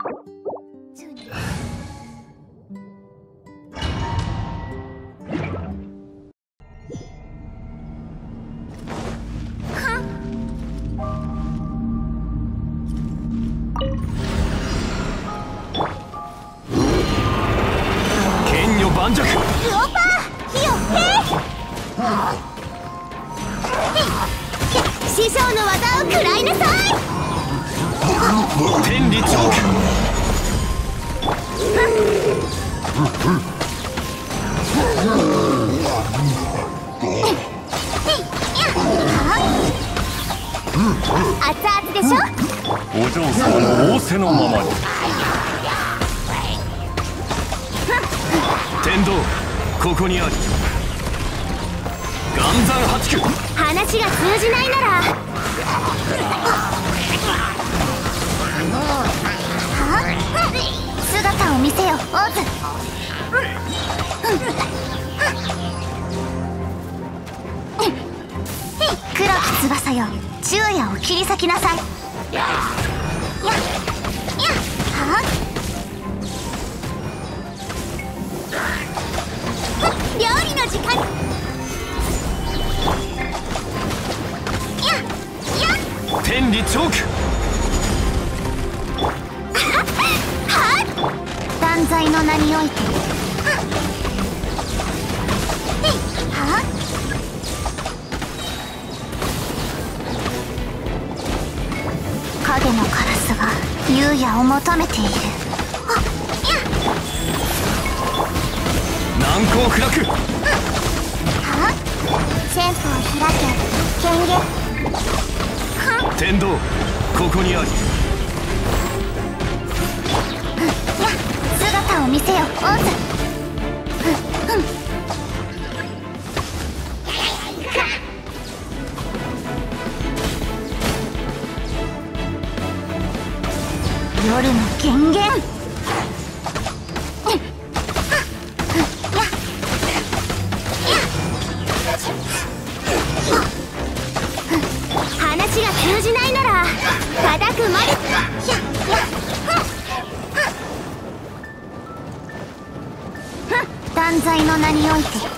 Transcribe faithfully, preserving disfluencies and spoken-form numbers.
剣女盤石。 クオパー火を師匠の技を食らいなさい。 天理チョーク。 熱々でしょ。 お嬢様の仰せのままに。天道ここにあり。岩山八九。 話が通じないなら姿を見せよ、オズ。黒き翼よ、昼夜を切り裂きなさい。ややは料理の時間。 天理チョーク。 断罪の名において。影のカラスが優也を求めている。 難攻不落。 戦法を開け、権限。 天道ここにあり。 姿を見せよ、オズ。夜の権限。話が通じないなら叩くまで。断罪の名において。